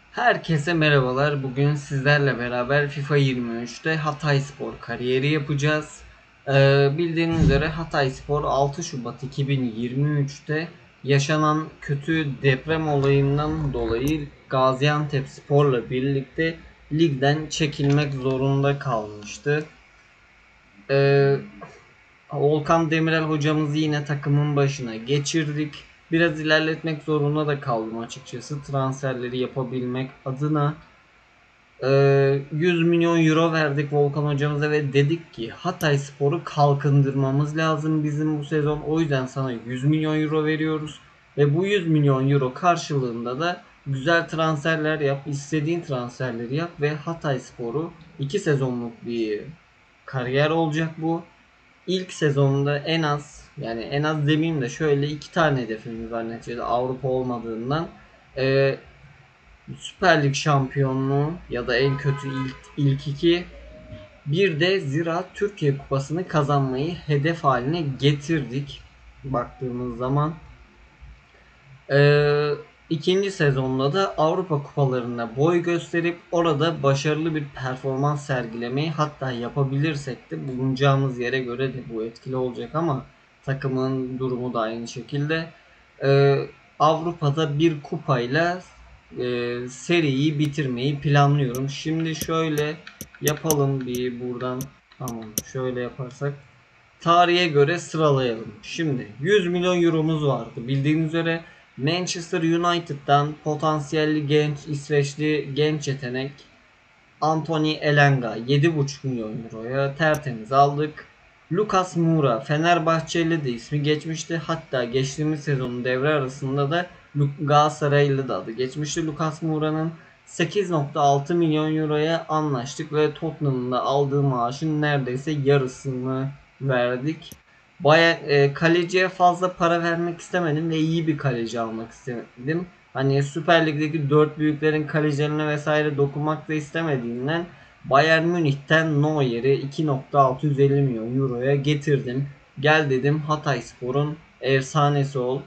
Herkese merhabalar. Bugün sizlerle beraber FIFA 23'te Hatayspor kariyeri yapacağız. Bildiğiniz üzere Hatayspor 6 Şubat 2023'te yaşanan kötü deprem olayından dolayı Gaziantepspor'la birlikte ligden çekilmek zorunda kalmıştı. Ee, Volkan Demirel hocamızı yine takımın başına geçirdik. Biraz ilerletmek zorunda da kaldım açıkçası transferleri yapabilmek adına. 100 milyon euro verdik Volkan hocamıza ve dedik ki Hatayspor'u kalkındırmamız lazım bizim bu sezon. O yüzden sana 100 milyon euro veriyoruz. Ve bu 100 milyon euro karşılığında da güzel transferler yap, istediğin transferleri yap ve Hatayspor'u 2 sezonluk bir kariyer olacak bu. İlk sezonda en az demeyeyim de şöyle 2 tane hedefimiz var neticede Avrupa olmadığından. Ee, Süper Lig şampiyonluğu ya da en kötü ilk iki, bir de Ziraat Türkiye Kupası'nı kazanmayı hedef haline getirdik. Baktığımız zaman ee, ikinci sezonda da Avrupa kupalarında boy gösterip orada başarılı bir performans sergilemeyi, hatta yapabilirsek de bulunacağımız yere göre de bu etkili olacak ama takımın durumu da aynı şekilde Avrupa'da bir kupayla seriyi bitirmeyi planlıyorum. Şimdi şöyle yapalım bir buradan, tamam, şöyle yaparsak tarihe göre sıralayalım. Şimdi 100 milyon euromuz vardı. Bildiğiniz üzere Manchester United'dan potansiyelli genç İsveçli genç yetenek Anthony Elanga 7,5 milyon euroya tertemiz aldık. Lucas Moura Fenerbahçeli de ismi geçmişti. Hatta geçtiğimiz sezonun devre arasında da Galatasaraylı da adı geçmişti. Lucas Moura'nın 8,6 milyon euroya anlaştık ve Tottenham'ın da aldığı maaşın neredeyse yarısını verdik. Kaleciye fazla para vermek istemedim ve iyi bir kaleci almak istedim. Hani Süper Lig'deki 4 büyüklerin kalecilerine vesaire dokunmak da istemediğinden Bayern Münih'ten Neuer'i 2,650 milyon euroya getirdim. Gel dedim Hatayspor'un efsanesi ol.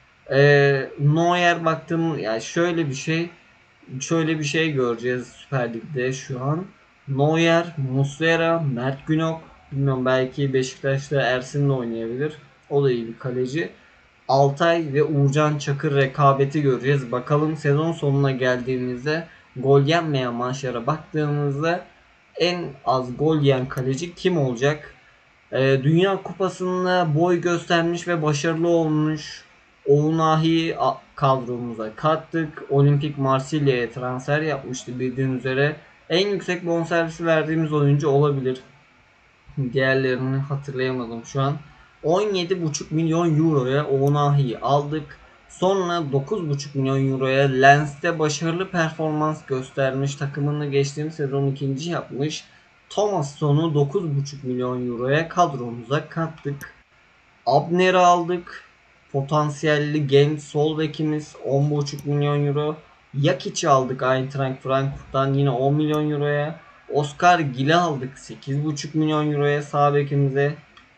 Neuer baktım ya, şöyle bir şey göreceğiz Süper Lig'de şu an. Neuer, Muslera, Mert Günok, bilmiyorum, belki Beşiktaş'ta Ersin'le oynayabilir. O da iyi bir kaleci. Altay ve Uğurcan Çakır rekabeti göreceğiz. Bakalım sezon sonuna geldiğimizde gol yenmeyen maçlara baktığımızda en az gol yiyen kaleci kim olacak? Dünya Kupası'nda boy göstermiş ve başarılı olmuş Ounahi'yi kadromuza kattık. Olimpik Marsilya'ya transfer yapmıştı bildiğiniz üzere. En yüksek bonservisi verdiğimiz oyuncu olabilir. Diğerlerini hatırlayamadım şu an. 17,5 milyon euroya Ounahi'yi aldık. Sonra 9,5 milyon euroya Lens'te başarılı performans göstermiş, takımını geçtiğimiz sezon ikinci yapmış Thomas Son'u 9,5 milyon euroya kadromuza kattık. Abner'i aldık. Potansiyelli genç sol bekimiz 10,5 milyon euro. Jakic'i aldık Eintracht Frankfurt'tan yine 10 milyon euroya. Oscar Gil'i aldık 8,5 milyon euroya sağ bekimize.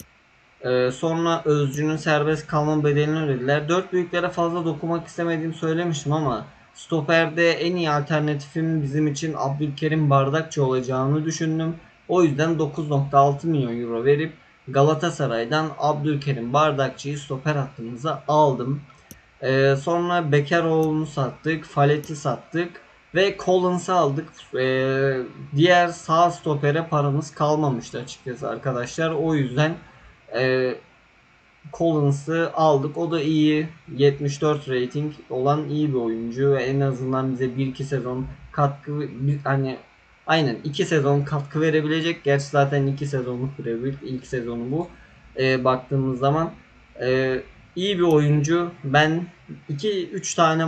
Sonra Özcü'nün serbest kalma bedelini ödediler. Dört büyüklere fazla dokunmak istemediğimi söylemiştim ama stoperde en iyi alternatifim bizim için Abdülkerim Bardakçı olacağını düşündüm. O yüzden 9,6 milyon euro verip Galatasaray'dan Abdülkerim Bardakçı'yı stoper hattımıza aldım. Sonra Bekaroğlu'nu sattık, Falet'i sattık ve Collins'ı aldık. Diğer sağ stopere paramız kalmamıştı açıkçası arkadaşlar. O yüzden e, Collins'ı aldık. O da iyi. 74 rating olan iyi bir oyuncu ve en azından bize 1-2 sezon katkı, hani aynen 2 sezon katkı verebilecek. Gerçi zaten 2 sezonluk bir rebuild. İlk sezonu bu. Baktığımız zaman iyi bir oyuncu. Ben 3 tane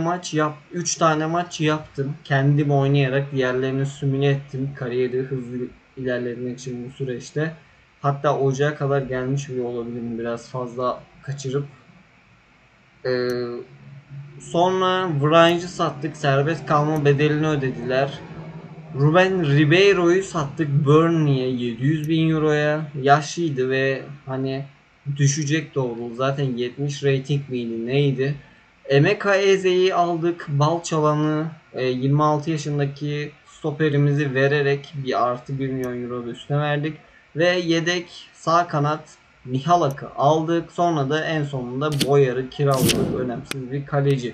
maç yaptım. Kendim oynayarak diğerlerini simüle ettim. Kariyeri hızlı ilerlemek için bu süreçte. Hatta ocağa kadar gelmiş bile olabilirim biraz fazla kaçırıp. Ee, Sonra Vraj'ı sattık. Serbest kalma bedelini ödediler. Ruben Ribeiro'yu sattık Burnley'e 700 bin euroya. Yaşlıydı ve hani düşecek doğru. Zaten 70 rating miydi neydi? Emeka Eze'yi aldık. Balçalan'ı 26 yaşındaki stoperimizi vererek bir artı 1 milyon euro da üstüne verdik. Ve yedek sağ kanat Mihalak'ı aldık. Sonra da en sonunda Boyar'ı kiraladık. Önemsiz bir kaleci.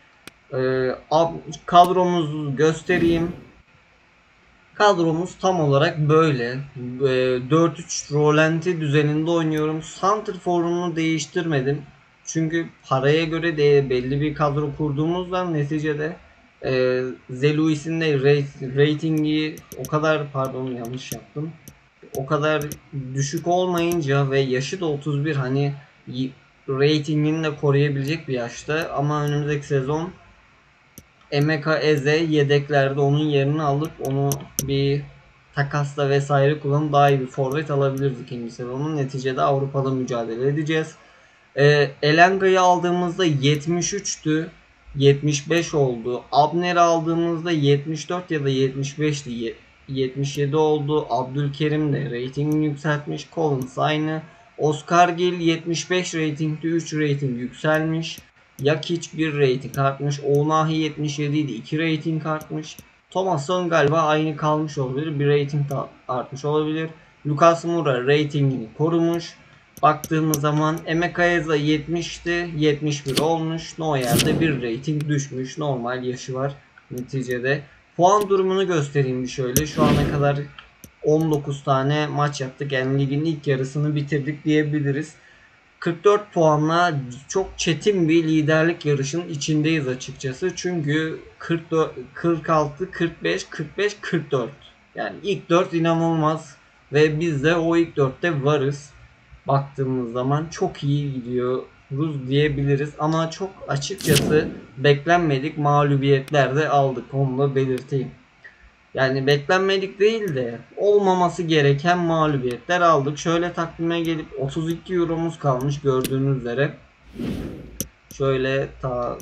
Kadromuzu göstereyim. Kadromuz tam olarak böyle. 4-3 rolanti düzeninde oynuyorum. Santrfor'unu değiştirmedim. Çünkü paraya göre de belli bir kadro kurduğumuzdan neticede Zeluis'in de ratingi o kadar, pardon yanlış yaptım, o kadar düşük olmayınca ve yaşı da 31, hani ratingini de koruyabilecek bir yaşta, ama önümüzdeki sezon Emeka Eze yedeklerde onun yerini alıp onu bir takasla vesaire kullanıp daha iyi bir forvet alabiliriz ikinci sezonun. Neticede Avrupa'da mücadele edeceğiz. Elanga'yı aldığımızda 73'tü. 75 oldu. Abner'i aldığımızda 74 ya da 75'ti. 77 oldu. Abdülkerim de ratingini yükseltmiş. Collins aynı. Oscar Gil 75 ratingdi. 3 rating yükselmiş. Yakic 1 rating artmış. Ounahi 77 idi. 2 rating artmış. Thomasson galiba aynı kalmış olabilir. Bir rating da artmış olabilir. Lucas Moura ratingini korumuş. Baktığımız zaman Emeka Eze 70'ti. 71 olmuş. Neuer'de bir rating düşmüş. Normal yaşı var neticede. Puan durumunu göstereyim bir şöyle. Şu ana kadar 19 tane maç yaptık. Yani ligin ilk yarısını bitirdik diyebiliriz. 44 puanla çok çetin bir liderlik yarışının içindeyiz açıkçası. Çünkü 44, 46, 45, 45, 44. Yani ilk 4 inanılmaz ve biz de o ilk 4'te varız. Baktığımız zaman çok iyi gidiyoruz diyebiliriz. Ama çok açıkçası beklenmedik mağlubiyetler de aldık. Onu da belirteyim. Yani beklenmedik değil de olmaması gereken mağlubiyetler aldık. Şöyle takvime gelip 32 euromuz kalmış gördüğünüz üzere. Şöyle ta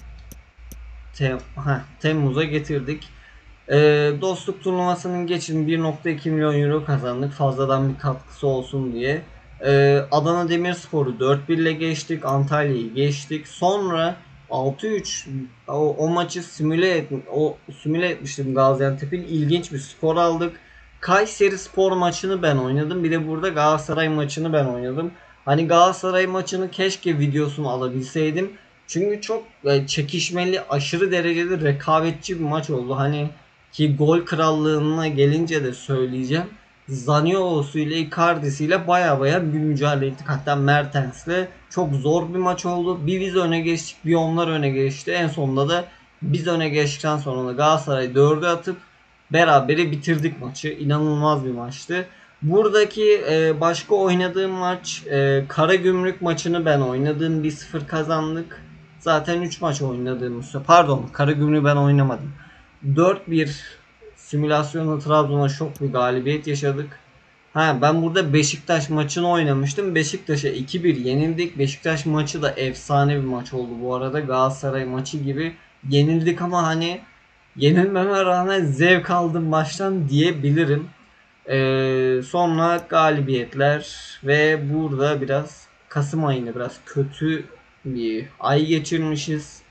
Temmuz'a getirdik. Dostluk turnuvasının geçin 1.2 milyon euro kazandık. Fazladan bir katkısı olsun diye. Adana Demirspor'u 4-1 ile geçtik. Antalya'yı geçtik. Sonra 6-3 o maçı simüle etmiştim Gaziantep'in. İlginç bir skor aldık. Kayseri Spor maçını ben oynadım. Bir de burada Galatasaray maçını ben oynadım. Hani Galatasaray maçını keşke videosunu alabilseydim. Çünkü çok çekişmeli, aşırı derecede rekabetçi bir maç oldu. Hani ki gol krallığına gelince de söyleyeceğim. Zaniolo'su ile Icardi'si ile baya bir mücadele ettik. Hatta Mertens'le çok zor bir maç oldu. Bir biz öne geçtik, bir onlar öne geçti. En sonunda da biz öne geçtikten sonra da Galatasaray 4'ü atıp berabere bitirdik maçı. İnanılmaz bir maçtı. Buradaki başka oynadığım maç Karagümrük maçını ben oynadım. 1-0 kazandık. Zaten 3 maç oynadığımız, pardon, Karagümrük'ü ben oynamadım. 4-1 simülasyonla Trabzon'a şok bir galibiyet yaşadık. Ben burada Beşiktaş maçını oynamıştım. Beşiktaş'a 2-1 yenildik. Beşiktaş maçı da efsane bir maç oldu bu arada. Galatasaray maçı gibi yenildik ama hani yenilmeme rağmen zevk aldım maçtan diyebilirim. Sonra galibiyetler ve burada biraz Kasım ayında biraz kötü bir ay geçirmişiz.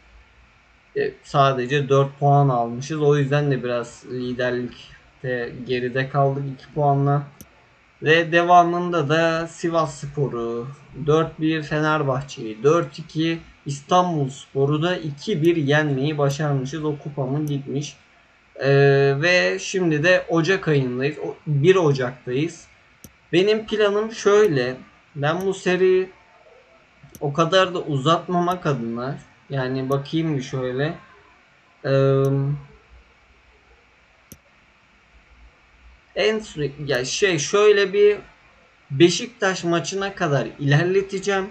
Sadece 4 puan almışız. O yüzden de biraz liderlikte geride kaldık 2 puanla. Ve devamında da Sivasspor'u 4-1, Fenerbahçe'yi 4-2, İstanbulspor'u da 2-1 yenmeyi başarmışız. O kupamı gitmiş. Ve şimdi de Ocak ayındayız. 1 Ocak'tayız. Benim planım şöyle. Ben bu seriyi o kadar da uzatmamak adına, yani bakayım bir şöyle. Şöyle bir Beşiktaş maçına kadar ilerleteceğim.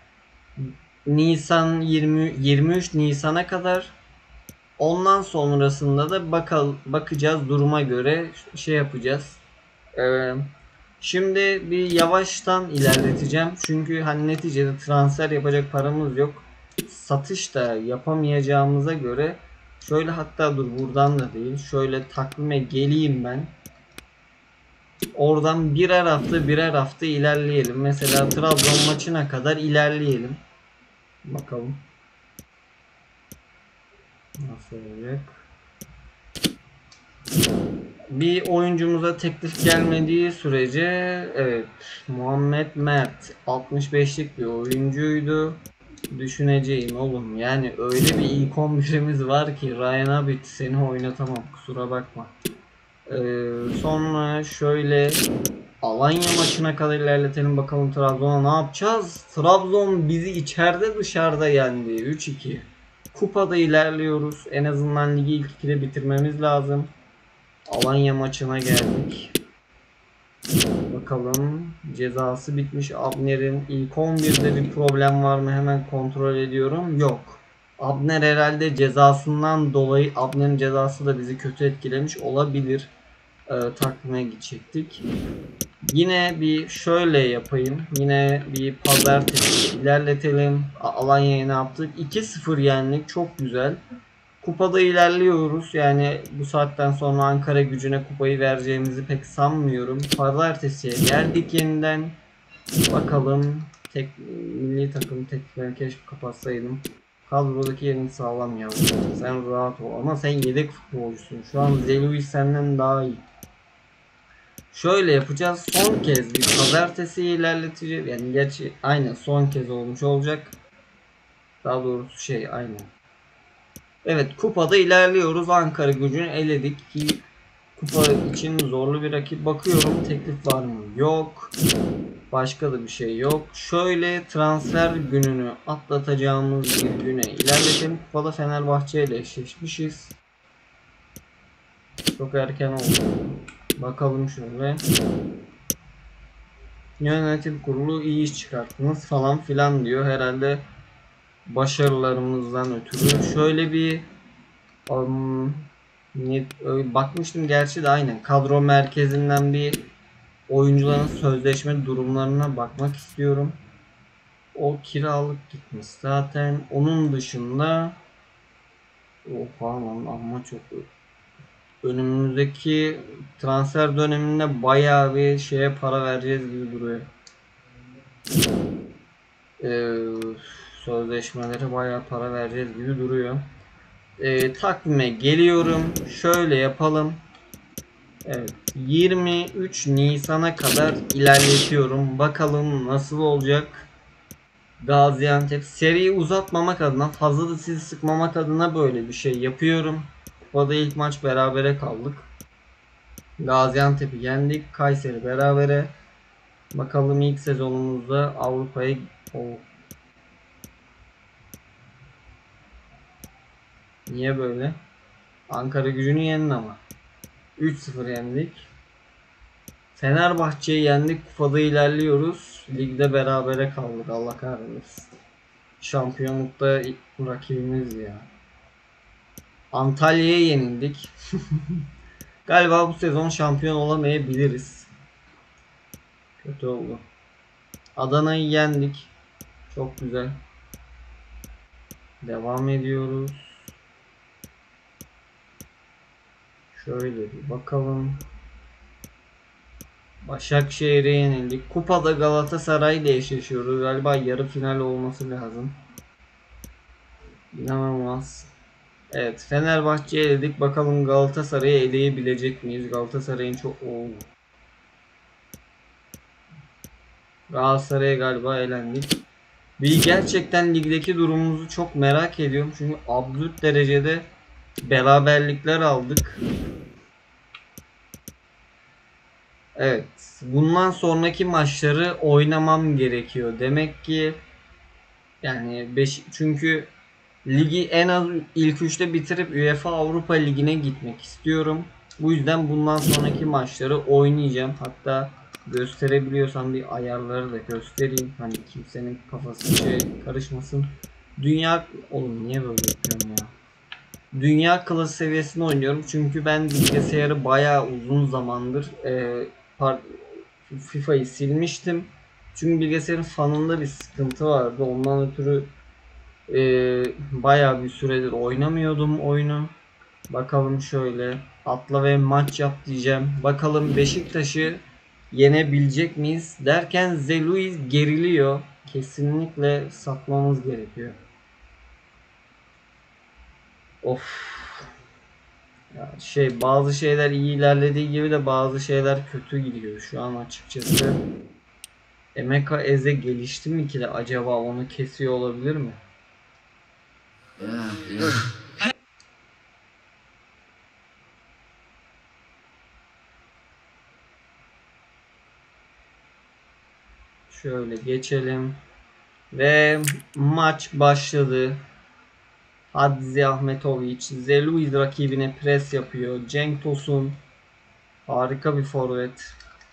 Nisan 23 Nisan'a kadar. Ondan sonrasında da bakacağız duruma göre şey yapacağız. Şimdi bir yavaştan ilerleteceğim. Çünkü hani neticede transfer yapacak paramız yok. Satış da yapamayacağımıza göre şöyle, hatta dur buradan da değil. Şöyle takvime geleyim ben. Oradan birer hafta ilerleyelim. Mesela Trabzon maçına kadar ilerleyelim. Bakalım. Nasıl olacak? Bir oyuncumuza teklif gelmediği sürece evet, Muhammed Mert 65'lik bir oyuncuydu. Düşüneceğim oğlum. Yani öyle bir ilk 11'imiz var ki Ryan Abit seni oynatamam. Kusura bakma. Sonra şöyle Alanya maçına kadar ilerletelim bakalım Trabzon'a ne yapacağız? Trabzon bizi içeride dışarıda yendi. 3-2. Kupada ilerliyoruz. En azından ligi ilk 2'de bitirmemiz lazım. Alanya maçına geldik. Bakalım cezası bitmiş Abner'in. İlk 11'de bir problem var mı? Hemen kontrol ediyorum. Yok. Abner herhalde cezasından dolayı Abner'in cezası da bizi kötü etkilemiş olabilir. Takvime gidecektik. Yine bir şöyle yapayım. Yine bir pazartesi ilerletelim. Alanya'yı ne yaptık? 2-0 yendik. Çok güzel. Kupada ilerliyoruz. Yani bu saatten sonra Ankara Gücü'ne kupayı vereceğimizi pek sanmıyorum. Pazartesiye geldik yeniden. Bakalım. Milli takım tekliflerini keşke kapatsaydım. Kadrodaki yerini sağlam ya. Sen rahat ol. Ama sen yedek futbolcusun. Şu an Zeluis senden daha iyi. Şöyle yapacağız. Son kez bir pazartesi ilerleteceğiz. Yani gerçi aynen son kez olmuş olacak. Daha doğrusu aynen. Evet, kupada ilerliyoruz. Ankara Gücü'nü eledik ki kupa için zorlu bir rakip. Bakıyorum teklif var mı? Yok. Başka da bir şey yok. Şöyle transfer gününü atlatacağımız bir güne ilerletelim. Kupada Fenerbahçe ile eşleşmişiz. Çok erken oldu. Bakalım şöyle. Yönetim kurulu iyi iş çıkarttınız falan filan diyor. Herhalde başarılarımızdan ötürü. Şöyle bir bakmıştım gerçi de aynen. Kadro merkezinden bir oyuncuların sözleşme durumlarına bakmak istiyorum. O kiralık gitmiş zaten. Onun dışında oha lan amma çok önümüzdeki transfer döneminde bayağı bir şeye para vereceğiz gibi duruyor. Sözleşmelere bayağı para vereceğiz gibi duruyor. Takvime geliyorum. Şöyle yapalım. Evet, 23 Nisan'a kadar ilerletiyorum. Bakalım nasıl olacak. Gaziantep seriyi uzatmamak adına, fazla da sizi sıkmamak adına böyle bir şey yapıyorum. Kupada ilk maç berabere kaldık. Gaziantep'i yendik. Kayseri berabere. Bakalım ilk sezonumuzda Avrupa'ya niye böyle? Ankara Gücü'nü yenin ama. 3-0 yendik. Fenerbahçe'yi yendik. Kupada ilerliyoruz. Ligde berabere kaldık. Allah kahretsin. Şampiyonlukta rakibimiz ya. Antalya'ya yenildik. Galiba bu sezon şampiyon olamayabiliriz. Kötü oldu. Adana'yı yendik. Çok güzel. Devam ediyoruz. Şöyle bir bakalım. Başakşehir'e yenildik. Kupada Galatasaray ile eşleşiyoruz. Galiba yarı final olması lazım. İnanılmaz. Evet, Fenerbahçe'ye eledik. Bakalım Galatasaray'ı eleyebilecek miyiz? Galatasaray'ın çok Galatasaray'a galiba elendik. Bir gerçekten ligdeki durumumuzu çok merak ediyorum. Çünkü absürt derecede beraberlikler aldık. Evet. Bundan sonraki maçları oynamam gerekiyor. Demek ki yani çünkü ligi en az ilk 3'te bitirip UEFA Avrupa Ligi'ne gitmek istiyorum. Bu yüzden bundan sonraki maçları oynayacağım. Hatta gösterebiliyorsam bir ayarları da göstereyim. Hani kimsenin kafası karışmasın. Oğlum niye böyle yapıyorum ya? Dünya klası seviyesinde oynuyorum. Çünkü ben bilgisayarı bayağı uzun zamandır FIFA'yı silmiştim. Çünkü bilgisayarın fanında bir sıkıntı vardı. Ondan ötürü bayağı bir süredir oynamıyordum oyunu. Bakalım şöyle atla ve maç yap diyeceğim. Bakalım Beşiktaş'ı yenebilecek miyiz derken Zeluis geriliyor. Kesinlikle satmamız gerekiyor. Of. Ya bazı şeyler iyi ilerlediği gibi de bazı şeyler kötü gidiyor şu an açıkçası. Emeka Eze gelişti mi ki de acaba onu kesiyor olabilir mi? Şöyle geçelim. Ve maç başladı. Hadzi Ahmetovic, Zeluiz rakibine pres yapıyor. Cenk Tosun harika bir forvet.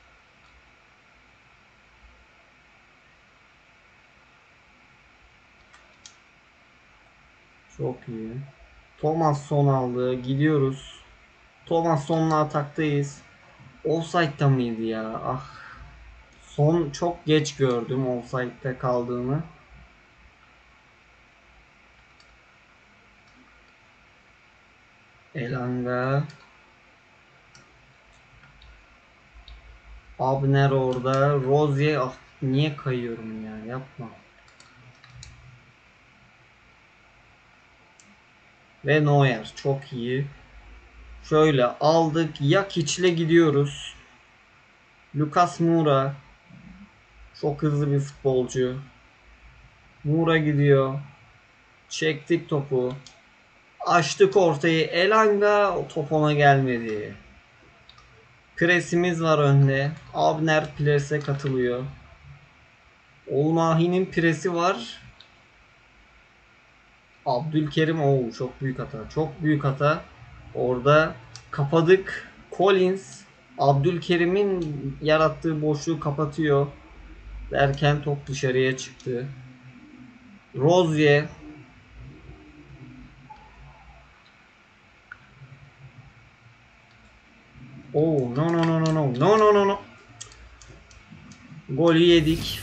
Çok iyi. Thomasson aldı. Gidiyoruz. Thomasson'la ataktayız. Offside'da mıydı ya? Ah. Son çok geç gördüm offside'da kaldığını. Elanga. Abner orada. Rozier. Ah, niye kayıyorum ya? Yapma. Ve Neuer. Çok iyi. Şöyle aldık. Yakic'le gidiyoruz. Lucas Moura. Çok hızlı bir futbolcu. Moura gidiyor. Çektik topu. Açtık ortayı. Elanga. O top ona gelmedi. Presimiz var önde. Abner prese katılıyor. Olmahi'nin presi var. Abdülkerim çok büyük hata. Çok büyük hata. Orada kapadık. Collins Abdülkerim'in yarattığı boşluğu kapatıyor. Derken top dışarıya çıktı. Rozier. No no no no no. No no no no. Golü yedik.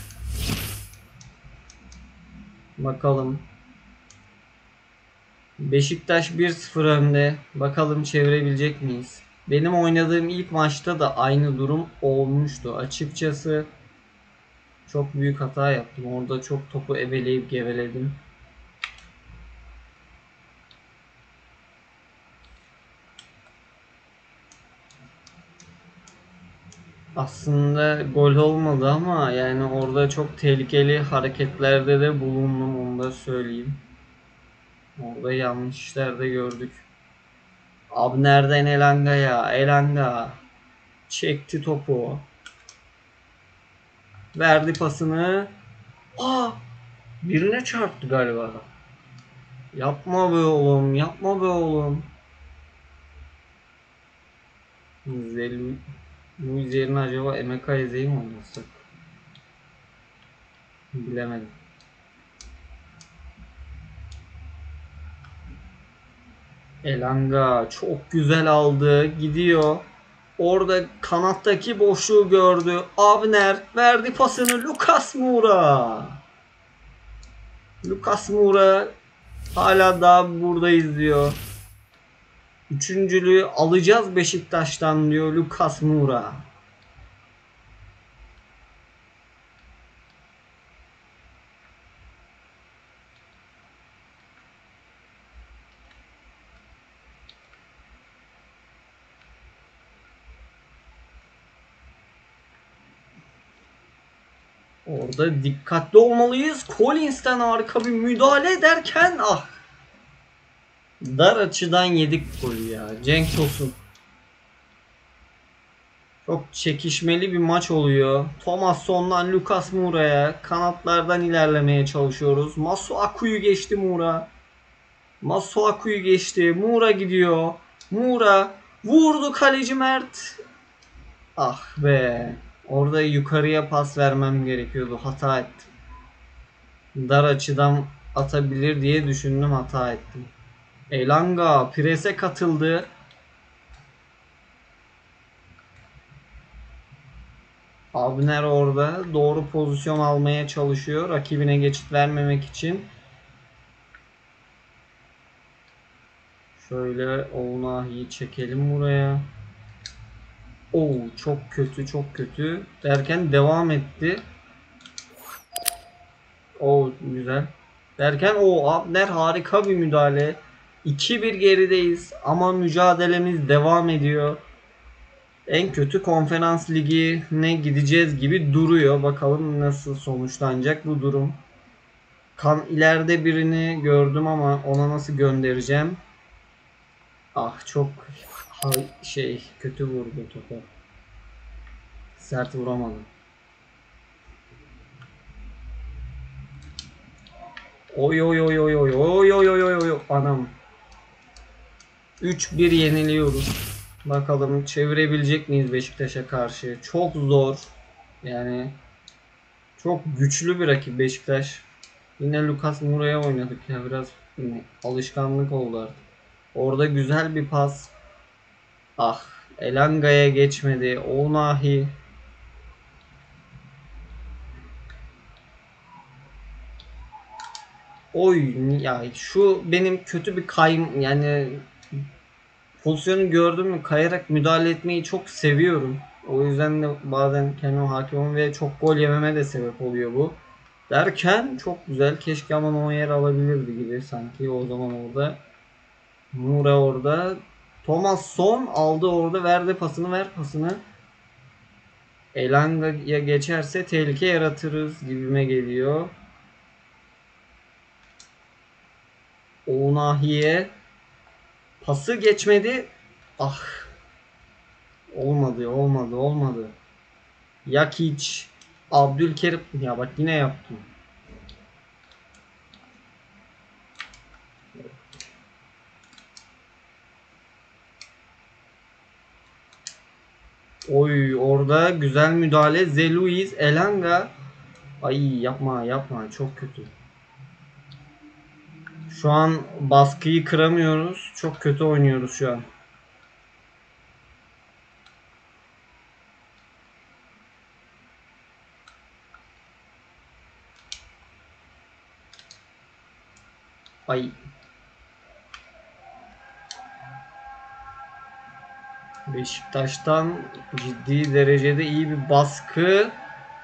Bakalım. Beşiktaş 1-0 önde. Bakalım çevirebilecek miyiz? Benim oynadığım ilk maçta da aynı durum olmuştu. Açıkçası çok büyük hata yaptım. Orada çok topu eveleyip geveledim. Aslında gol olmadı ama yani orada çok tehlikeli hareketlerde de bulundum, onu da söyleyeyim. Orada yanlış işler de gördük. Abner'den Elanga'ya. Elanga çekti topu. Verdi pasını. Birine çarptı galiba. Yapma be oğlum. Yapma be oğlum. Luiz yerine acaba Emeka Eze'yi mi oynasak? Bilemedim. Elanga çok güzel aldı. Gidiyor. Orada kanattaki boşluğu gördü. Abner verdi pasını Lucas Moura. Lucas Moura hala daha burada izliyor. Üçüncülüğü alacağız Beşiktaş'tan diyor Lucas Moura. Orada dikkatli olmalıyız. Collins'ten harika bir müdahale ederken dar açıdan yedik golü ya. Cenk Tosun. Çok çekişmeli bir maç oluyor. Thomasson'dan Lucas Moura'ya kanatlardan ilerlemeye çalışıyoruz. Masuaku'yu geçti Moura. Masuaku'yu geçti. Moura gidiyor. Moura vurdu kaleci Mert. Ah be. Orada yukarıya pas vermem gerekiyordu. Hata ettim. Dar açıdan atabilir diye düşündüm, hata ettim. Elanga prese katıldı. Abner orada doğru pozisyon almaya çalışıyor. Rakibine geçit vermemek için. Şöyle Ounahi'yi çekelim buraya. Çok kötü, çok kötü derken devam etti. Güzel. Derken Abner harika bir müdahale. 2-1 gerideyiz ama mücadelemiz devam ediyor. En kötü konferans ligine gideceğiz gibi duruyor. Bakalım nasıl sonuçlanacak bu durum. İleride birini gördüm ama ona nasıl göndereceğim? Ah çok kötü vurdu topa. Sert vuramadım. Oy oy oy oy oy oy oy oy oy anam. 3-1 yeniliyoruz. Bakalım çevirebilecek miyiz Beşiktaş'a karşı? Çok zor. Yani çok güçlü bir rakip Beşiktaş. Yine Lucas Moura'ya oynadık ya biraz alışkanlık oldu artık. Orada güzel bir pas. Ah, Elanga'ya geçmedi. Ounahi. Oy ya şu benim kötü bir kayım yani pozisyonu gördüm mü kayarak müdahale etmeyi çok seviyorum. O yüzden de bazen kendime hakim olmam ve çok gol yememe de sebep oluyor bu. Derken çok güzel. Keşke ama o yer alabilirdi gibi sanki o zaman orada. Moura orada. Thomas Son aldı orada. Verdi pasını ver pasını. Elanga'ya geçerse tehlike yaratırız gibime geliyor. Ounahi'ye pası geçmedi. Ah olmadı. Yakic Abdülkerim ya bak yine yaptım. Oy orada güzel müdahale. Zeluiz Elanga. Ay yapma çok kötü. Şu an baskıyı kıramıyoruz. Çok kötü oynuyoruz şu an. Ay. Beşiktaş'tan ciddi derecede iyi bir baskı.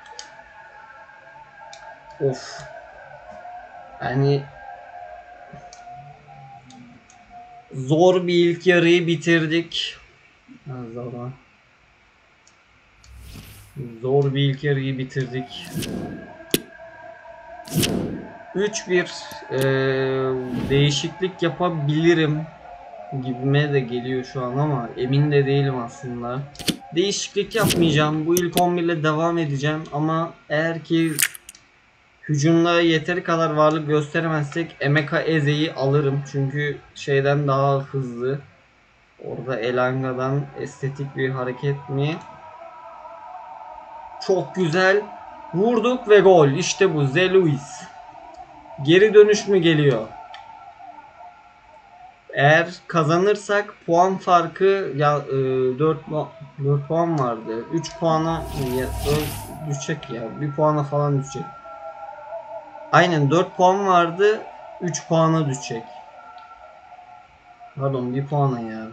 Of. Yani zor bir ilk yarıyı bitirdik. Zor. Zor bir ilk yarıyı bitirdik. 3-1 değişiklik yapabilirim gibime de geliyor şu an ama emin de değilim aslında. Değişiklik yapmayacağım. Bu ilk 11 ile devam edeceğim ama eğer ki hücumda yeteri kadar varlık gösteremezsek Emeka Eze'yi alırım. Çünkü şeyden daha hızlı. Orada Elanga'dan estetik bir hareket mi? Çok güzel. Vurduk ve gol. İşte bu. Zeluis. Geri dönüş mü geliyor? Eğer kazanırsak puan farkı ya 4 puan vardı. 3 puana düşecek ya. 1 puana falan düşecek. Aynen 4 puan vardı. 3 puana düşecek. Pardon 1 puana ya.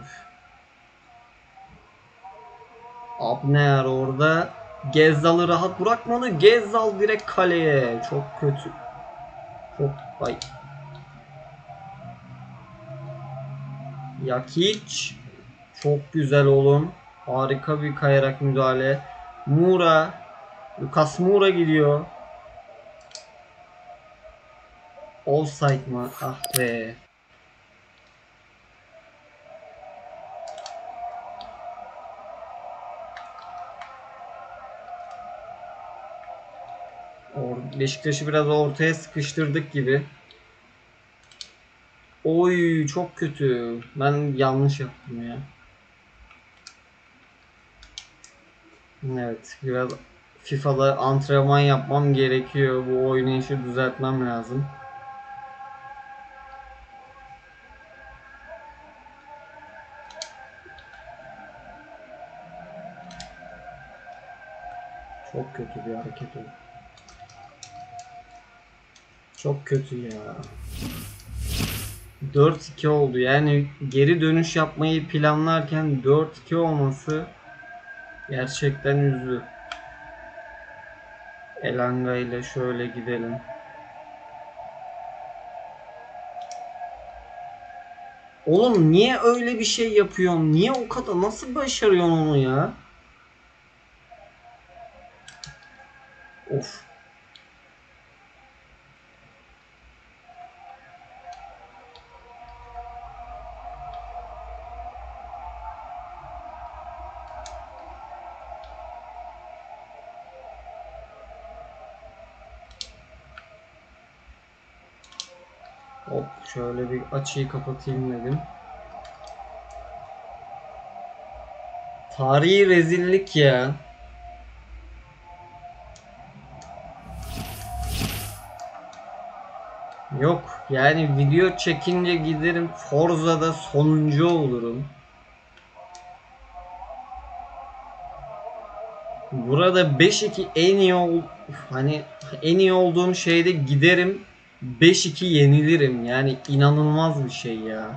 Abner orada. Gezzal'ı rahat bırakmadı. Gezzal direkt kaleye. Çok kötü. Çok ay. Yakic. Çok güzel oğlum. Harika bir kayarak müdahale. Moura. Lucas Moura gidiyor. Offside mı? Ah be. Beşiktaş'ı biraz ortaya sıkıştırdık gibi. Oy çok kötü. Ben yanlış yaptım ya. Evet biraz FIFA'da antrenman yapmam gerekiyor. Bu oynayışı düzeltmem lazım. Çok kötü bir hareket oldu. Çok kötü ya. 4-2 oldu. Yani geri dönüş yapmayı planlarken 4-2 olması gerçekten üzdü. Elanga ile şöyle gidelim. Oğlum niye öyle bir şey yapıyorsun? Niye o kadar? Nasıl başarıyorsun onu ya? Of. Hop şöyle bir açıyı kapatayım dedim. Tarihi rezillik ya. Yok yani video çekince giderim Forza'da sonuncu olurum. Burada 5-2 en iyi hani en iyi olduğum şeyde giderim 5-2 yenilirim. Yani inanılmaz bir şey ya.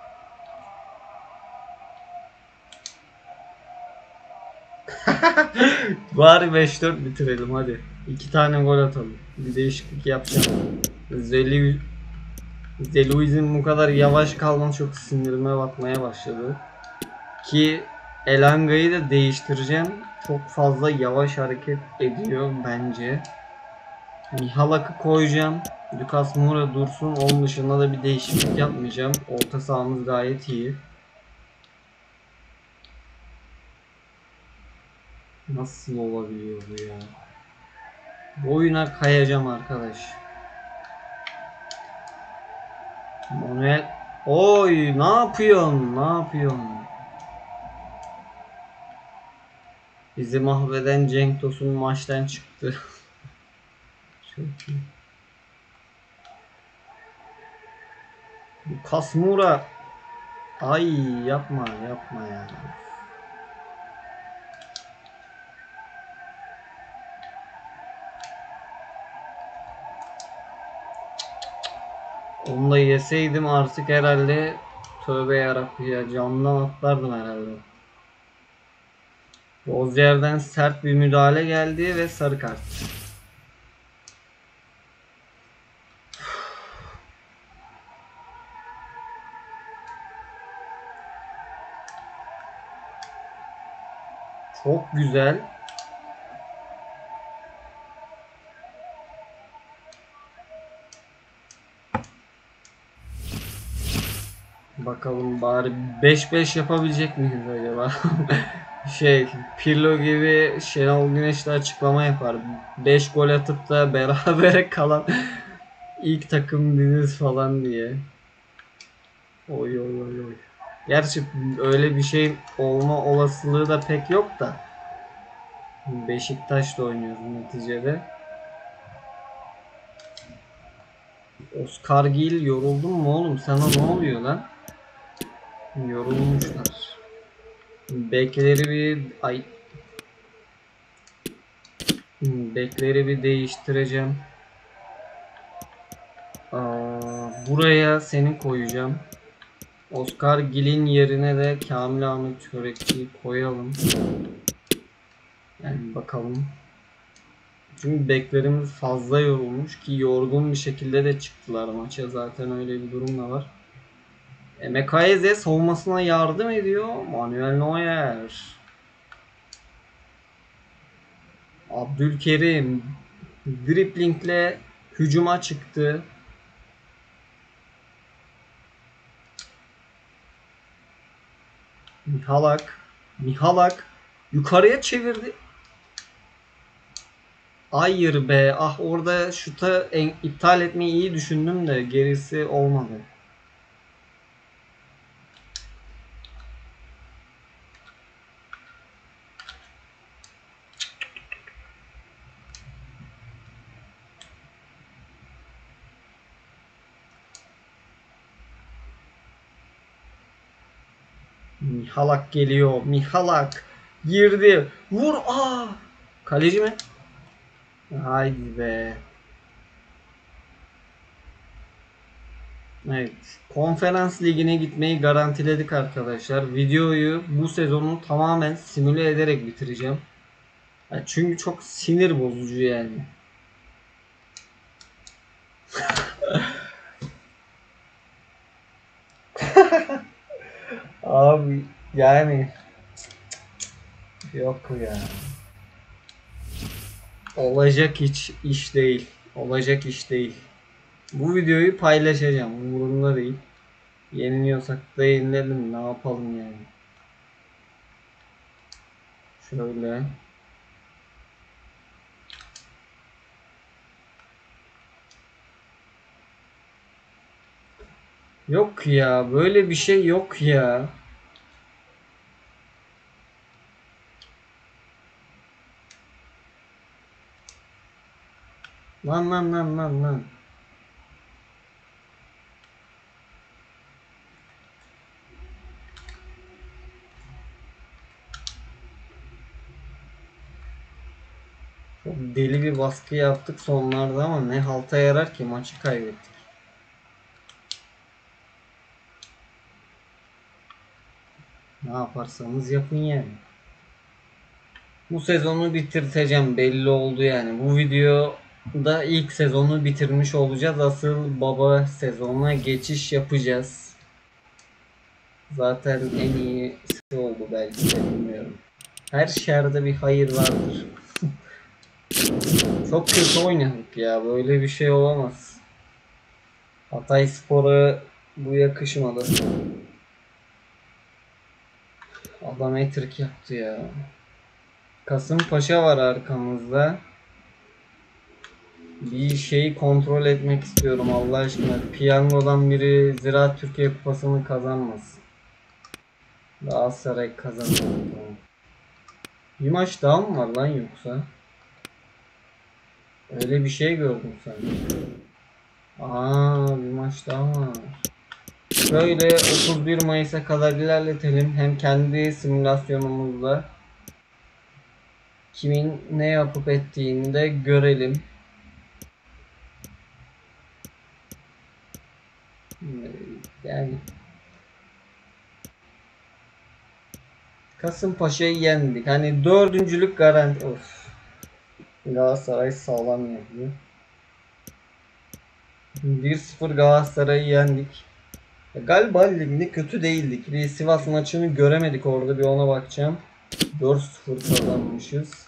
Bari 5-4 bitirelim hadi. 2 tane gol atalım. Bir değişiklik yapacağım. Zeluiz'in bu kadar yavaş kalması çok sinirime bakmaya başladı. Ki Elanga'yı da değiştireceğim. Çok fazla yavaş hareket ediyor bence. Mihalak'ı koyacağım. Lucas Moura dursun. Onun dışında da bir değişiklik yapmayacağım. Orta sahamız gayet iyi. Nasıl olabiliyor bu ya? Bu oyuna kayacağım arkadaş. Manuel. Oy ne yapıyorsun? Ne yapıyorsun? Bizi mahveden Cenk Tosun maçtan çıktı. Çok iyi. Lucas Moura. Ay yapma yapma ya. Onu da yeseydim artık herhalde tövbe yarabbim ya camdan atlardım herhalde. Rozier'den sert bir müdahale geldi ve sarı kart. Çok güzel. Bakalım bari 5-5 yapabilecek miyiz acaba? Pirlo gibi Şenol Güneş de açıklama yapar. 5 gol atıp da berabere kalan ilk takım biziz falan diye. Oy oy oy oy. Gerçi öyle bir şey olma olasılığı da pek yok da. Beşiktaş'ta oynuyoruz neticede. Oscar Gil yoruldun mu oğlum? Sana ne oluyor lan? Yorulmuşlar. Bekleri bir değiştireceğim. Buraya seni koyacağım. Oscar Gil'in yerine de Kamil Ahmet Çörekçi'yi koyalım. Yani bakalım. Çünkü beklerimiz fazla yorulmuş ki yorgun bir şekilde de çıktılar maça. Zaten öyle bir durum da var. Mekaeze savunmasına yardım ediyor. Manuel Neuer. Abdülkerim driplingle hücuma çıktı. Mihalak yukarıya çevirdi. Hayır be. Ah orada şuta iptal etmeyi iyi düşündüm de gerisi olmadı. Mihalak geliyor. Mihalak girdi. Vur. Aa! Kaleci mi? Haydi be. Evet. Konferans ligine gitmeyi garantiledik arkadaşlar. Videoyu bu sezonu tamamen simüle ederek bitireceğim. Çünkü çok sinir bozucu yani. Abi yani yok ya. Olacak iş değil. Olacak iş değil. Bu videoyu paylaşacağım. Umurumda değil. Yeniliyorsak da yenilelim. Ne yapalım yani. Şöyle. Yok ya. Böyle bir şey yok ya. Lan lan lan lan lan. Çok deli bir baskı yaptık sonlarda ama ne halta yarar ki, maçı kaybettik. Ne yaparsanız yapın yani. Bu sezonu bitirteceğim, belli oldu yani. Bu videoda ilk sezonu bitirmiş olacağız. Asıl baba sezona geçiş yapacağız. Zaten en iyisi oldu belki de, bilmiyorum. Her şerde bir hayır vardır. Çok kötü oynadık ya. Böyle bir şey olamaz. Hatayspor'a bu yakışmadı. Adam hat-trick yaptı ya. Kasımpaşa var arkamızda. Bir şeyi kontrol etmek istiyorum Allah aşkına. Piyangodan biri Ziraat Türkiye Kupası'nı kazanmasın. Galatasaray kazanır. Tamam. Bir maç daha mı var lan yoksa? Öyle bir şey gördüm sanki. Aa, bir maç daha var. Şöyle 31 Mayıs'a kadar ilerletelim. Hem kendi simülasyonumuzda kimin ne yapıp ettiğini de görelim. Yani Kasımpaşa'yı yendik. Hani dördüncülük garanti. Of. Galatasaray sağlam yapıyor. 1-0 Galatasaray'ı yendik. Galiba ligde kötü değildik. Bir Sivas maçını göremedik, orada bir ona bakacağım. 4-0 kazanmışız.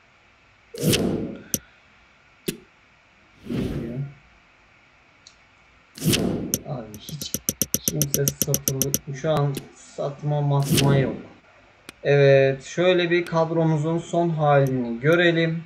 Abi hiç kimse satılık. Şu an satma masma yok. Evet, şöyle bir kadromuzun son halini görelim.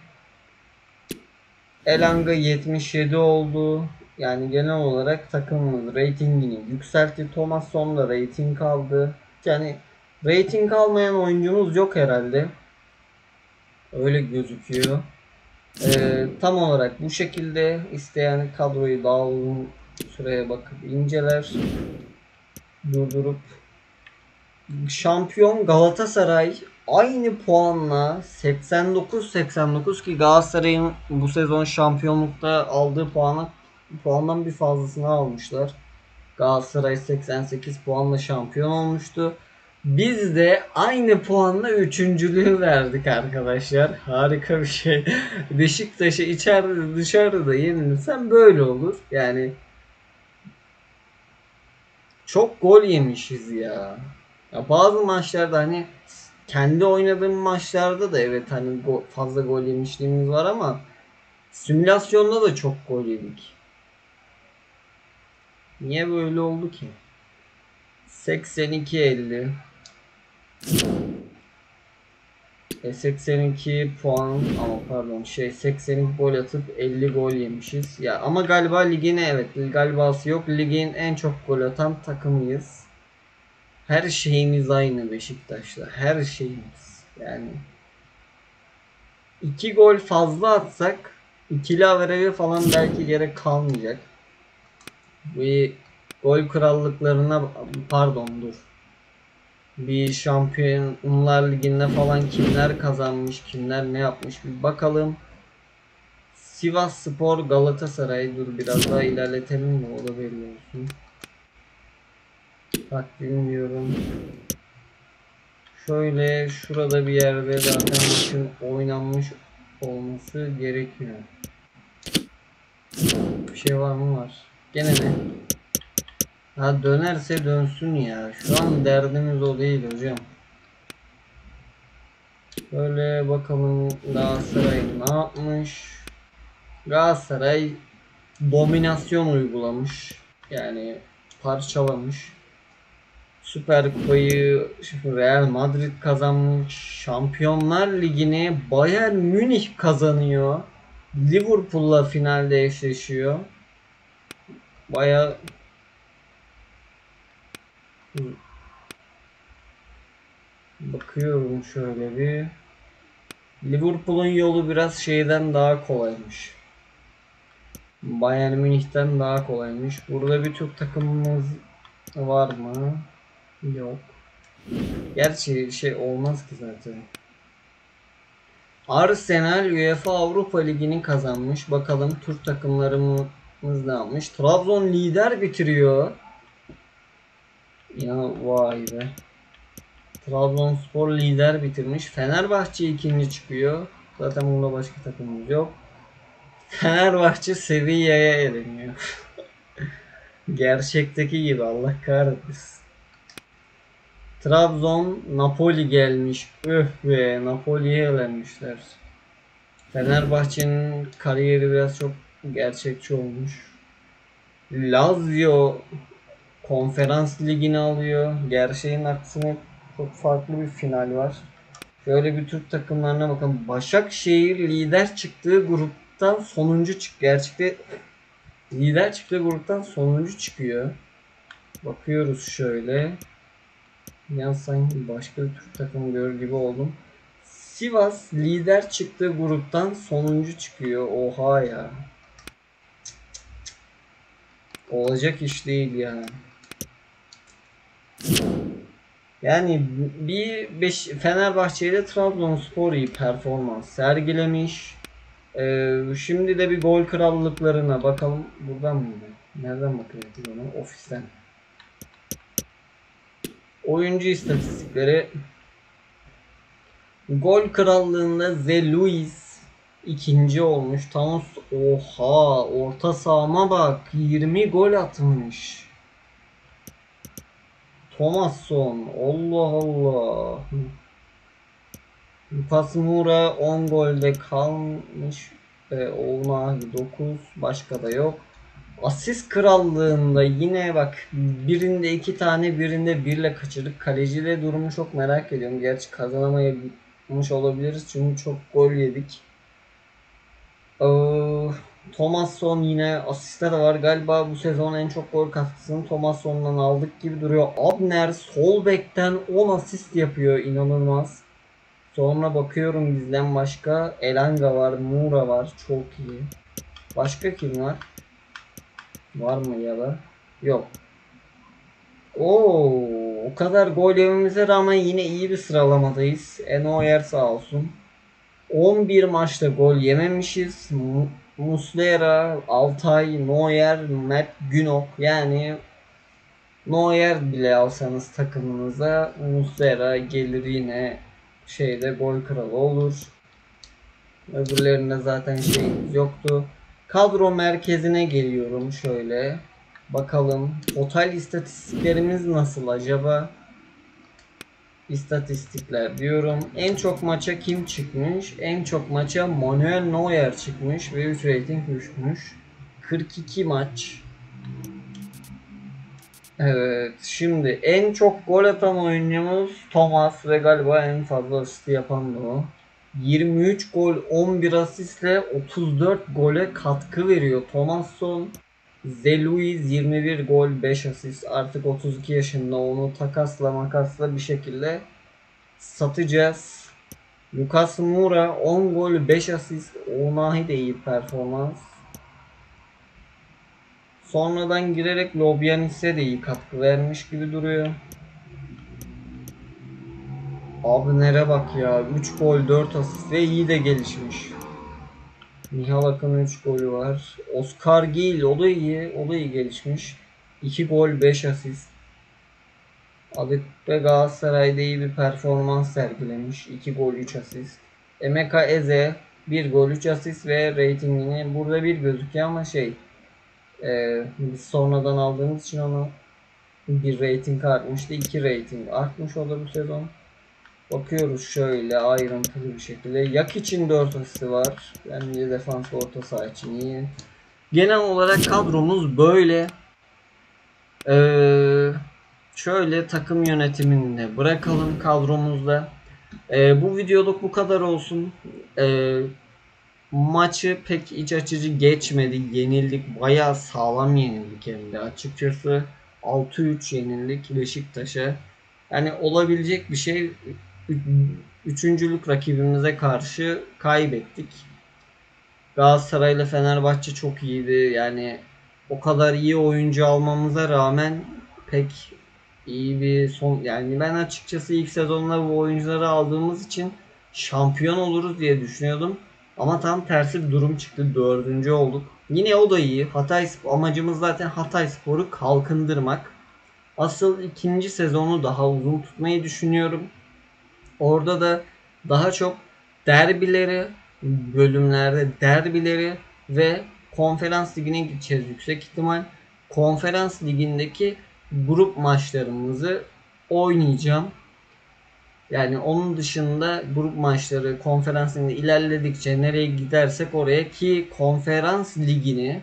Elanga 77 oldu. Yani genel olarak takımımız ratingini yükseltti. Thomasson da rating aldı. Yani rating almayan oyuncumuz yok herhalde. Öyle gözüküyor. Tam olarak bu şekilde, isteyen kadroyu daha uzun süreye bakıp inceler. Durdurup. Şampiyon Galatasaray aynı puanla 89 ki Galatasaray'ın bu sezon şampiyonlukta aldığı puandan bir fazlasını almışlar. Galatasaray 88 puanla şampiyon olmuştu. Biz de aynı puanla üçüncülüğü verdik arkadaşlar. Harika bir şey. Beşiktaş'a içeride dışarıda yenilirsen böyle olur. Yani çok gol yemişiz ya. Ya bazı maçlarda, hani kendi oynadığım maçlarda da evet, hani fazla gol yemişliğimiz var ama simülasyonda da çok gol yedik. Niye böyle oldu ki? 82-50. 82 puan ama pardon 82 gol atıp 50 gol yemişiz. Ya ama galiba ligin, evet, galibası yok. Ligin en çok gol atan takımıyız. Her şeyimiz aynı Beşiktaş'ta. Her şeyimiz. Yani 2 gol fazla atsak ikili averajı falan belki gerek kalmayacak. Bir gol krallıklarına, pardon dur. Bir Şampiyonlar Ligi'nde falan kimler kazanmış, kimler ne yapmış bir bakalım. Sivasspor Galatasaray, dur biraz daha ilerletelim de o da belli olsun. Bak bilmiyorum. Şöyle şurada bir yerde zaten maçın oynanmış olması Ha dönerse dönsün ya. Şu an derdimiz o değil hocam. Böyle bakalım Galatasaray ne yapmış? Galatasaray dominasyon uygulamış. Yani parçalamış. Süper Kupayı Real Madrid kazanmış. Şampiyonlar Ligi'ni Bayern Münih kazanıyor. Liverpool'la finalde eşleşiyor. Baya bakıyorum şöyle bir. Liverpool'un yolu biraz şeyden daha kolaymış. Bayern Münih'ten daha kolaymış. Burada bir Türk takımımız var mı? Yok. Gerçi şey olmaz ki zaten. Arsenal UEFA Avrupa Ligi'ni kazanmış. Bakalım Türk takımlarımız ne yapmış? Trabzon lider bitiriyor. Ya vay be. Trabzonspor lider bitirmiş. Fenerbahçe ikinci çıkıyor. Zaten bunda başka takımımız yok. Fenerbahçe Sevilla'ya eleniyor. Gerçekteki gibi Allah kahretsin. Trabzon Napoli gelmiş. Öh be, Napoli'ye elenmişler. Fenerbahçe'nin kariyeri biraz çok gerçekçi olmuş. Lazio Konferans Ligi'ni alıyor. Gerçeğin aksine çok farklı bir final var. Şöyle bir Türk takımlarına bakın. Başakşehir lider çıktığı gruptan sonuncu gerçekte lider çıktığı gruptan sonuncu çıkıyor. Bakıyoruz şöyle. Ya sanki başka bir Türk takımı görür gibi oldum. Sivas lider çıktığı gruptan sonuncu çıkıyor. Oha ya. Olacak iş değil yani. Yani Fenerbahçe ile Trabzonspor iyi performans sergilemiş. Şimdi de bir gol krallıklarına bakalım. Buradan mıydı? Nereden bakıyoruz ona? Ofisten. Oyuncu istatistikleri. Gol krallığında Ze Luis ikinci olmuş. Thanos oha orta sahama bak 20 gol atmış. Thomasson Allah Allah. Lucas Moura 10 golde kalmış. Oğnahi 9 başka da yok. Asist krallığında yine bak birinde 2 tane birinde 1 ile kaçırdık. Kaleciyle durumu çok merak ediyorum. Gerçi kazanamaymış olabiliriz çünkü çok gol yedik. Thomasson yine asiste de var. Galiba bu sezon en çok gol katkısını Thomasson'dan aldık gibi duruyor. Abner sol bekten 10 asist yapıyor. İnanılmaz. Sonra bakıyorum bizden başka. Elanga var. Moura var. Çok iyi. Başka kim var? Var mı ya da? Yok. Oo, o kadar gol yememize rağmen yine iyi bir sıralamadayız. Neuer sağ olsun. 11 maçta gol yememişiz. Muslera, Altay, Neuer, Mert Günok. Yani Neuer bile alsanız takımınıza Muslera gelir yine şeyde gol kralı olur. Öbürlerinde zaten şeyimiz yoktu. Kadro merkezine geliyorum şöyle. Bakalım total istatistiklerimiz nasıl acaba? İstatistikler diyorum. En çok maça kim çıkmış? En çok maça Manuel Neuer çıkmış ve 3 rating düşmüş. 42 maç. Evet, şimdi en çok gol atan oyuncumuz Thomas ve galiba en fazla asist yapan da o. 23 gol 11 asistle 34 gole katkı veriyor. Thomasson. Zeluiz 21 gol 5 asist. Artık 32 yaşında, onu makasla bir şekilde satacağız. Lucas Moura 10 gol 5 asist. Onahi de iyi performans. Sonradan girerek Lobyanis'e de iyi katkı vermiş gibi duruyor. Abi nere bak ya. 3 gol 4 asist ve iyi de gelişmiş. Nihal Akın'ın 3 golü var. Oscar Gil o da iyi. O da iyi gelişmiş. 2 gol 5 asist. Adeppe Galatasaray'da iyi bir performans sergilemiş. 2 gol 3 asist. Emeka Eze 1 gol 3 asist ve ratingini burada bir gözüküyor ama biz sonradan aldığımız için onu Bir rating artmıştı. 2 rating artmış o da bu sezon. Bakıyoruz şöyle ayrıntılı bir şekilde. Yak için 4 asisti var. Bence defans orta saha için iyi. Genel olarak kadromuz böyle. Ee, Şöyle takım yönetimini bırakalım kadromuzda. Bu videoluk bu kadar olsun. Maçı pek iç açıcı geçmedi. Yenildik. Bayağı sağlam yenildik hem de açıkçası. 6-3 yenildik Beşiktaş'a. Yani olabilecek bir şey. Üçüncülük rakibimize karşı kaybettik. Galatasaray ile Fenerbahçe çok iyiydi. Yani o kadar iyi oyuncu almamıza rağmen pek iyi bir son, yani ben açıkçası ilk sezonda bu oyuncuları aldığımız için şampiyon oluruz diye düşünüyordum. Ama tam tersi bir durum çıktı. Dördüncü olduk. Yine o da iyi. Amacımız zaten Hatayspor'u kalkındırmak. Asıl ikinci sezonu daha uzun tutmayı düşünüyorum. Orada da daha çok derbileri, bölümlerde derbileri ve konferans ligine gideceğiz yüksek ihtimal. Konferans ligindeki grup maçlarımızı oynayacağım. Yani onun dışında grup maçları konferans liginde ilerledikçe nereye gidersek oraya, ki konferans ligini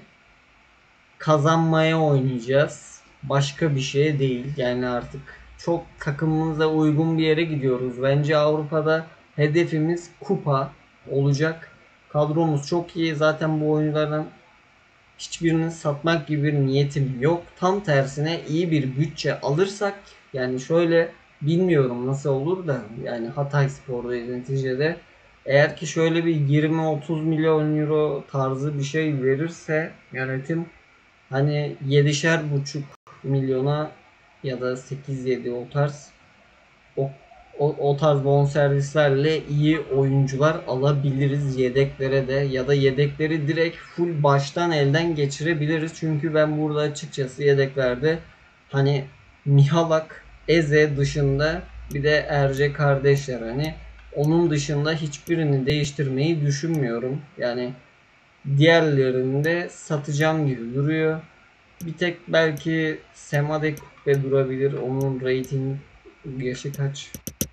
kazanmaya oynayacağız. Başka bir şey değil. Yani artık çok takımımıza uygun bir yere gidiyoruz. Bence Avrupa'da hedefimiz kupa olacak. Kadromuz çok iyi. Zaten bu oyunculardan hiçbirini satmak gibi bir niyetim yok. Tam tersine iyi bir bütçe alırsak, yani şöyle, bilmiyorum nasıl olur da, yani Hatayspor'da neticede eğer ki şöyle bir 20-30 milyon euro tarzı bir şey verirse yönetim, hani 7,5 milyona ya da 8-7 o tarz, o, o tarz bonservislerle iyi oyuncular alabiliriz yedeklere de, ya da yedekleri direkt full baştan elden geçirebiliriz. Çünkü ben burada açıkçası yedeklerde hani Mihalak, Eze dışında, bir de Erce kardeşler, hani onun dışında hiçbirini değiştirmeyi düşünmüyorum. Yani diğerlerini de satacağım gibi duruyor. Bir tek belki Semadek ve durabilir. Onun rating yaşı kaç?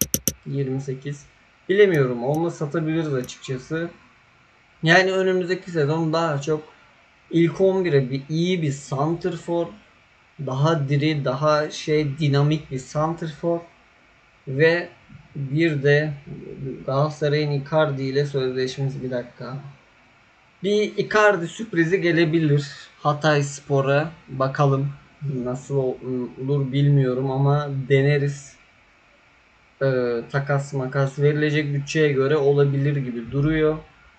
28. Bilemiyorum. Onu satabiliriz açıkçası. Yani önümüzdeki sezon daha çok ilk 11'e bir iyi bir santrfor, daha diri, daha dinamik bir santrfor ve bir de Galatasaray'ın Icardi ile sözleşmesi, bir dakika. Bir Icardi sürprizi gelebilir Hatayspor'a. Bakalım nasıl olur bilmiyorum ama deneriz. Takas makas verilecek bütçeye göre olabilir gibi duruyor.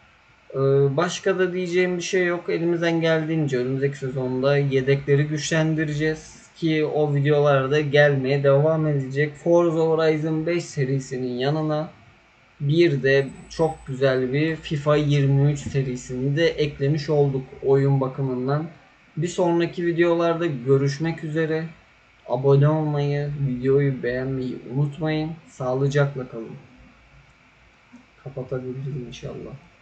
Başka da diyeceğim bir şey yok. Elimizden geldiğince önümüzdeki sezonda yedekleri güçlendireceğiz ki o videolarda gelmeye devam edecek. Forza Horizon 5 serisinin yanına bir de çok güzel bir FIFA 23 serisini de eklemiş olduk oyun bakımından. Bir sonraki videolarda görüşmek üzere. Abone olmayı, videoyu beğenmeyi unutmayın. Sağlıcakla kalın. Kapatabilirim inşallah.